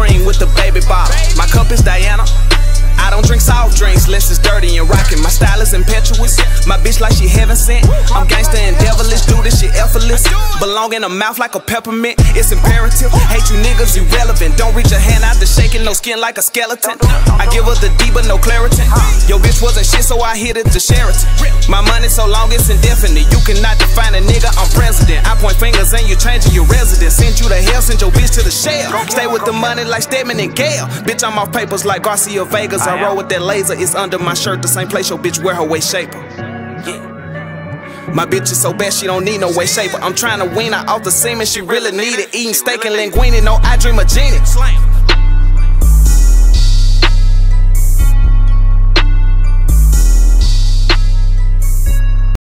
Supreme with the baby bottle. My cup is Diana. I don't drink soft drinks unless it's dirty and rockin'. My style is impetuous. My bitch like she heaven sent. I'm gangsta and devilish, do this shit effortless. Belong in her mouth like a peppermint. It's imperative. Hate you niggas irrelevant. Don't reach a hand out to shaking, no skin like a skeleton. I give her the D but no Claritin. Your bitch wasn't shit, so I hit it to Sheraton. My money so long it's indefinite. You cannot define a nigga, I'm president. I point fingers and you changing your residence. Send you to hell, send your bitch to the shell. Stay with the money like Stedman and Gale. Bitch, I'm off papers like Garcia Vegas. I roll with that laser, it's under my shirt. The same place your bitch wear her waist shaper. My bitch is so bad she don't need no waist shaper. I'm trying to wean her off the semen, she really need it. Eating steak and linguine, no, I dream of genie.